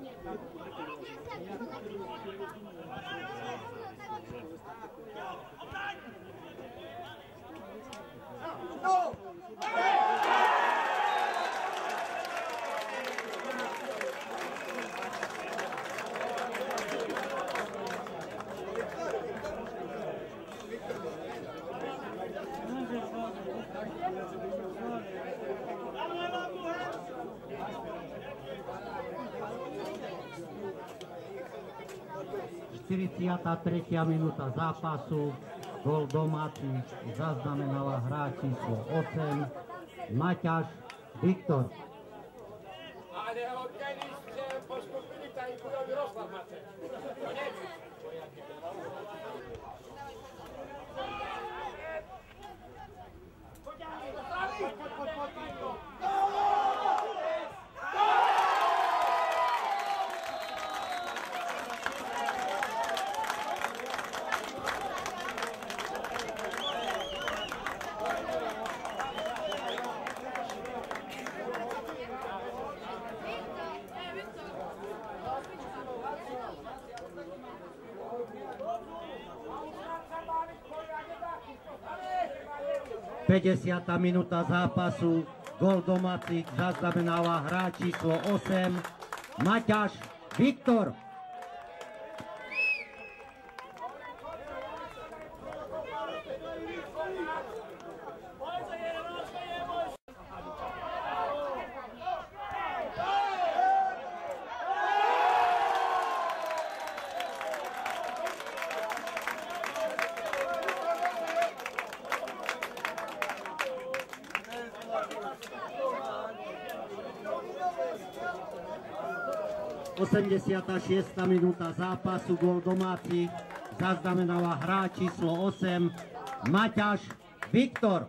Tretia minúta zápasu, gól domáci zaznamenala hráč číslo 8, Maťáš Viktor. Ale ho kedy ste postupili, tak budú vyrosla, máte. Konec. Päťdesiata minúta zápasu, gól domácich zaznamenáva hráč číslo 8, Maťáš Viktor. Osemdesiata šiesta minúta zápasu, gól domácich zaznamenáva hráč číslo 8, Maťáš Viktor.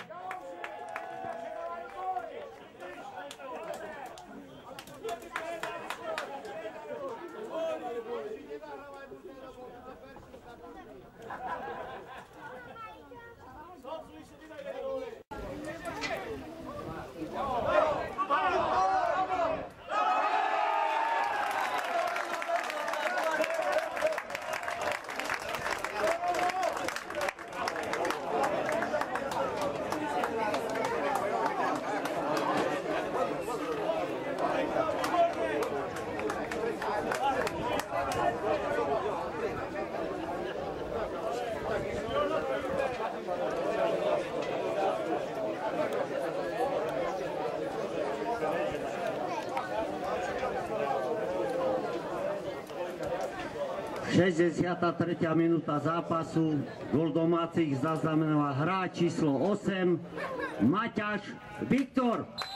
Šesťdesiata tretia minúta zápasu, gól domácich zaznamenáva hráč číslo 8, Maťáš Viktor.